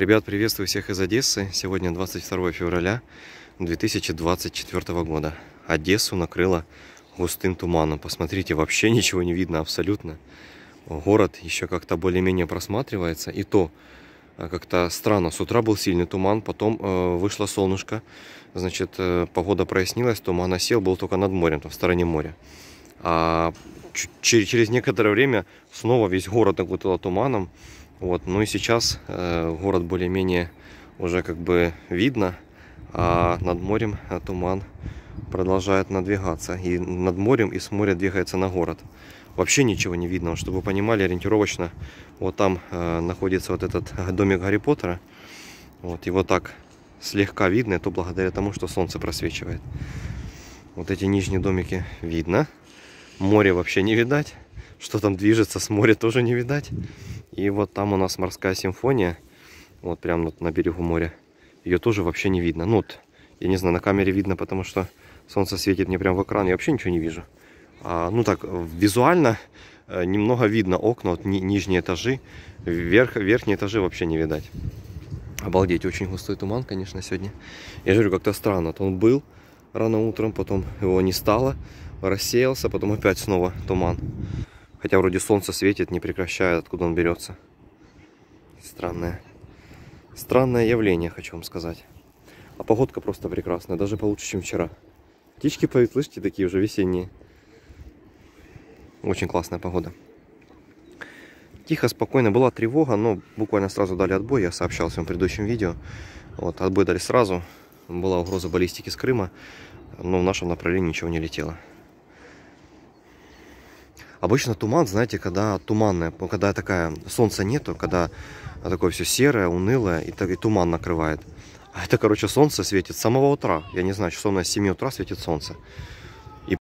Ребят, приветствую всех из Одессы. Сегодня 22 февраля 2024 года. Одессу накрыло густым туманом. Посмотрите, вообще ничего не видно абсолютно. Город еще как-то более-менее просматривается. И то как-то странно. С утра был сильный туман, потом вышло солнышко. Значит, погода прояснилась, туман осел, был только над морем, в стороне моря. А через некоторое время снова весь город окутало туманом. Вот, ну и сейчас город более-менее уже как бы видно, а над морем туман продолжает надвигаться. И над морем, и с моря двигается на город. Вообще ничего не видно. Чтобы вы понимали, ориентировочно вот там находится вот этот домик Гарри Поттера. Вот его так слегка видно, это благодаря тому, что солнце просвечивает. Вот эти нижние домики видно. Море вообще не видать. Что там движется с моря, тоже не видать. И вот там у нас морская симфония. Вот прямо на берегу моря. Ее тоже вообще не видно. Ну вот, я не знаю, на камере видно, потому что солнце светит мне прямо в экран. Я вообще ничего не вижу. Ну так, визуально немного видно окна, вот нижние этажи. Верхние этажи вообще не видать. Обалдеть, очень густой туман, конечно, сегодня. Я же говорю, как-то странно. Вот он был рано утром, потом его не стало, рассеялся, потом опять снова туман. Хотя вроде солнце светит, не прекращает, откуда он берется. Странное явление, хочу вам сказать. А погодка просто прекрасная, даже получше, чем вчера. Птички поют, слышите, такие уже весенние. Очень классная погода. Тихо, спокойно. Была тревога, но буквально сразу дали отбой. Я сообщал в своем предыдущем видео. Вот, отбой дали сразу. Была угроза баллистики с Крыма, но в нашем направлении ничего не летело. Обычно туман, знаете, когда туманное, когда такая, солнца нету, когда такое все серое, унылое, и туман накрывает. А это, короче, солнце светит с самого утра. Я не знаю, часов на 7 утра светит солнце.